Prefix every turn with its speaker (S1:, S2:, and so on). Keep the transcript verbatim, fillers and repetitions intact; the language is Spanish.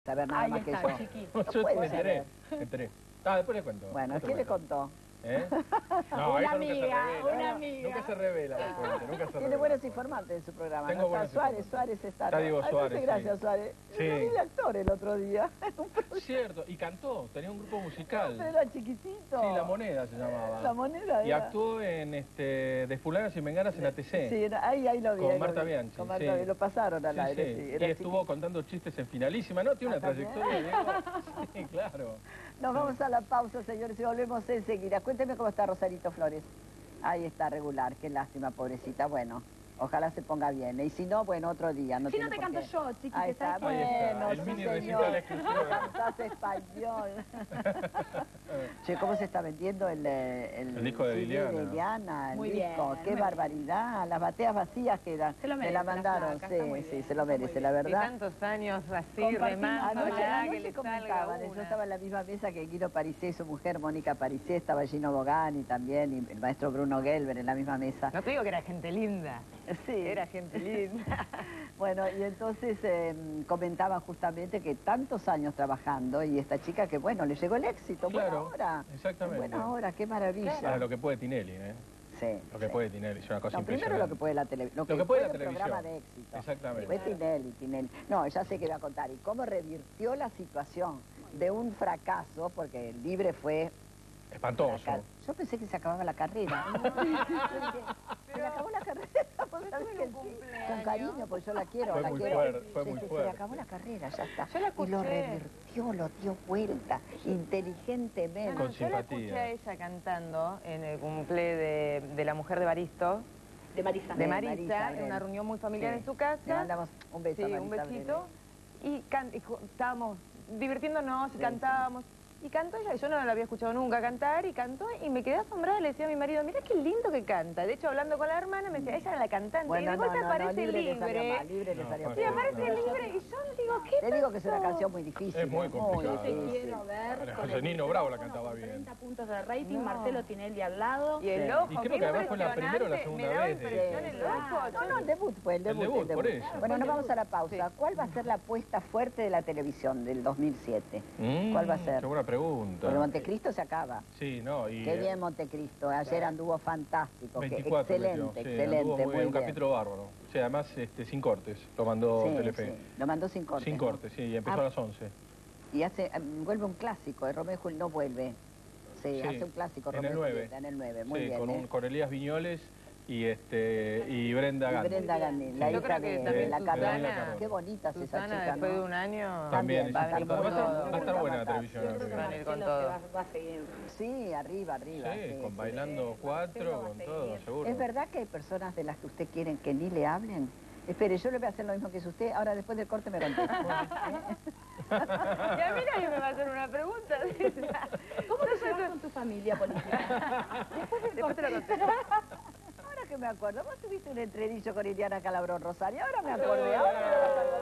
S1: saber nada
S2: Ahí
S1: más que
S2: está,
S1: yo.
S2: chiqui.
S1: No
S3: Yo
S1: puede
S3: me enteré,
S1: saber.
S3: me enteré. Ah, después le cuento.
S1: Bueno,
S3: después
S1: ¿quién le
S3: cuento.
S1: contó?
S3: ¿Eh? No,
S2: Una
S3: eso
S2: amiga,
S3: nunca se revela.
S2: una amiga.
S3: Nunca se revela la fuente, nunca se
S1: Tiene
S3: revela.
S1: buenos informantes en su programa.
S3: Tengo
S1: ¿no? Está
S3: buenos
S1: Suárez,
S3: informantes.
S1: Suárez está.
S3: Está
S1: ¿no?
S3: Diego
S1: Ay, me hace
S3: Suárez,
S1: gracias,
S3: sí.
S1: Suárez.
S3: Sí.
S1: Lo vi de actor el otro día.
S3: Cierto, y cantó, tenía un grupo musical.
S1: Pero era chiquitito.
S3: Sí, La Moneda se llamaba.
S1: La Moneda
S3: Y
S1: era.
S3: actuó en este, de Fulanas y Menganas en A T C.
S1: Sí, era- ahí, ahí lo vi.
S3: Con
S1: ahí lo
S3: Marta
S1: vi.
S3: Bianchi,
S1: Con Marta
S3: sí.
S1: Bianchi, lo pasaron al
S3: Sí,
S1: aire,
S3: sí.
S1: sí.
S3: Y
S1: era
S3: estuvo
S1: chiquito.
S3: contando chistes en Finalísima, ¿no? Tiene
S1: Ah,
S3: una
S1: ¿también?
S3: trayectoria, Diego. Sí, claro.
S1: Nos vamos a la pausa, señores, y volvemos enseguida. Cuénteme cómo está Rosarito Flores. Ahí está, regular. Qué lástima, pobrecita. Bueno, ojalá se ponga bien. Y si no, bueno, otro día. No
S2: Si
S1: tiene
S2: no te
S1: por
S2: canto
S1: qué.
S2: yo, chiqui,
S1: Ahí
S2: que
S1: está,
S2: sabes que-
S3: Ahí está,
S1: bueno,
S3: el
S1: sí,
S3: mini
S1: señor.
S3: recital exclusivo.
S1: Cantás español. Che, ¿cómo se está vendiendo el, eh,
S3: El disco de
S1: C D
S3: Liliana.
S1: Liliana, el
S2: Muy
S1: disco?
S2: bien,
S1: Qué
S2: muy
S1: barbaridad. Las bateas vacías quedan.
S2: Se lo
S1: Me
S2: merece
S1: la
S2: la
S1: mandaron,
S2: flaca, está muy
S1: sí,
S2: bien,
S1: sí, se lo
S2: está muy
S1: merece, la
S2: bien.
S4: Y
S1: verdad.
S4: tantos años así,
S2: Compartimos
S4: remándola,
S1: Anoche,
S4: que
S1: anoche
S4: le salga
S1: comentaban, yo
S4: una.
S1: estaba en la misma mesa que Guido Parisé y su mujer, Mónica Parisé, estaba Gino Bogani también, y el maestro Bruno Gelber en la misma mesa.
S4: No te digo que era gente linda,
S1: Sí.
S4: era gente linda.
S1: Bueno, y entonces eh, comentaban justamente que tantos años trabajando y esta chica que, bueno, le llegó el éxito.
S3: Claro,
S1: Buena hora.
S3: exactamente.
S1: Buena hora, qué maravilla.
S3: Para lo que puede Tinelli, ¿eh?
S1: Sí,
S3: Lo que
S1: sí.
S3: puede Tinelli, es una cosa
S1: No, primero
S3: impresionante.
S1: lo que puede la televisión. Lo,
S3: Lo
S1: que
S3: que puede la
S1: un
S3: televisión.
S1: programa de éxito.
S3: Exactamente.
S1: Fue Tinelli, Tinelli. No, ya sé que iba a contar. Y cómo revirtió la situación de un fracaso, porque el Libre fue...
S3: Espantoso.
S1: fracaso. Yo pensé que se acababa la carrera. Se le acabó la carrera. ¿Vos sabés que sí? Con cariño, porque yo la quiero,
S3: Fue
S1: la
S3: muy
S1: quiero.
S3: fuerte, fue
S1: Sí,
S3: muy
S1: sí, Se
S3: fuerte.
S1: le acabó la carrera, ya está.
S4: Yo la
S1: Y lo
S4: escuché.
S1: revirtió, lo dio vuelta, inteligentemente.
S3: Con
S4: Yo la
S3: simpatía.
S4: escuché a ella cantando en el cumple de, de la mujer de Baristo,
S2: De Marisa.
S4: de
S1: De
S4: Marisa,
S1: Marisa
S4: en
S1: Brel.
S4: una reunión muy familiar
S1: Sí.
S4: en su
S1: Le
S4: casa.
S1: mandamos un beso
S4: Sí,
S1: a
S4: un
S1: Marisa
S4: besito. Y, can- y ju- estábamos divirtiéndonos y
S1: Sí,
S4: cantábamos. Y cantó ella, yo no la había escuchado nunca cantar, y cantó, y me quedé asombrada, le decía a mi marido, mira qué lindo que canta. De hecho, hablando con la hermana, me decía, ella era la cantante.
S1: Bueno,
S4: y de
S1: no,
S4: golpe
S1: no, no,
S4: aparece
S1: libre le salió
S4: Libre.
S1: mal, libre le
S3: No,
S1: salió
S3: fue
S4: Y
S1: mal.
S4: aparece
S3: No.
S4: Libre, y yo digo, ¿qué
S1: Te digo que es una
S4: pasó?
S1: canción muy difícil.
S3: Es muy complicada.
S2: Te
S1: difícil.
S2: quiero ver
S3: Bueno,
S2: con
S3: José
S2: el
S3: Nino Bravo la
S2: micrófono,
S3: cantaba
S2: con
S3: bien.
S2: treinta puntos de rating,
S4: No.
S2: Marcelo Tinelli al lado.
S4: Y el
S1: Sí.
S4: ojo,
S3: Y creo
S4: qué
S3: que además fue la
S4: impresionante,
S3: primera o la segunda
S4: me daba
S3: vez de-
S4: impresión el
S1: Sí.
S4: ojo.
S1: No, no, el debut fue el
S3: El
S1: debut.
S3: debut, por eso.
S1: Bueno, nos
S4: Fue el
S1: vamos a la
S4: debut,
S1: pausa.
S4: sí.
S1: ¿Cuál va a ser la apuesta fuerte de la televisión del dos mil siete?
S3: Mm,
S1: ¿Cuál va a ser?
S3: Qué buena pregunta.
S1: Porque Montecristo se acaba.
S3: Sí, no, y...
S1: Qué
S3: eh,
S1: bien Montecristo. Ayer anduvo fantástico. que
S3: veinticuatro
S1: excelente,
S3: metió, sí,
S1: excelente,
S3: anduvo muy
S1: muy
S3: bien, un
S1: bien.
S3: capítulo bárbaro. Sí, además este, sin cortes, lo mandó
S1: Sí,
S3: Telefe.
S1: sí, lo mandó sin cortes.
S3: Sin
S1: ¿no?
S3: cortes, sí, y empezó
S1: Ah.
S3: a las once.
S1: Y hace, eh, vuelve un clásico, de Romeo y Julieta, no vuelve. Sí,
S3: Sí,
S1: hace un clásico,
S3: en
S1: Romeo
S3: el
S1: y
S3: nueve.
S1: Julieta, en el nueve, muy
S3: Sí,
S1: bien.
S3: con,
S1: ¿eh?
S3: un, con Elías Viñoles y, este, y Brenda
S1: Y
S3: Gandhi.
S1: Brenda Gandhi, la
S3: Sí.
S4: Yo
S1: hija
S4: creo que
S1: de,
S4: también
S1: la
S3: Susana-
S1: Carolina. Qué bonita es esa
S4: Susana,
S1: chica,
S4: después
S1: ¿no?
S4: de un año,
S3: También,
S1: va a
S3: es
S1: estar
S3: importante.
S1: con
S3: va, a estar,
S1: todo.
S3: va a estar buena la
S1: Va a
S3: televisión.
S2: Yo
S3: la
S2: creo que
S3: que
S4: Van a ir
S3: viene.
S4: con
S2: Marcelo
S4: todo.
S2: se va, va a seguir.
S1: Sí, arriba, arriba.
S3: Sí,
S1: sí,
S3: con
S1: sí.
S3: Bailando Cuatro, con todo, seguro.
S1: ¿Es verdad que hay personas de las que usted quieren que ni le hablen? Espere, yo le voy a hacer lo mismo que es usted. Ahora, después del corte, me contesta.
S4: Y a mí nadie me va a hacer una pregunta.
S2: ¿Cómo te llevas con tu familia política?
S4: Después te lo contesto.
S1: Ahora que me acuerdo, vos tuviste un entredicho con Iliana Calabrón Rosario. Ahora me acordé, ahora me lo vas a